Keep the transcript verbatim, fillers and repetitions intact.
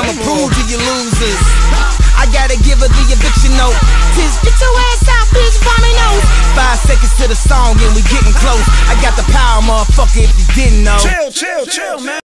I'ma prove to you losers. I gotta give her the eviction notice. Get your ass out, bitch, vomit nose. Five seconds to the song and we getting close. I got the power, motherfucker, if you didn't know. Chill, chill, chill, man.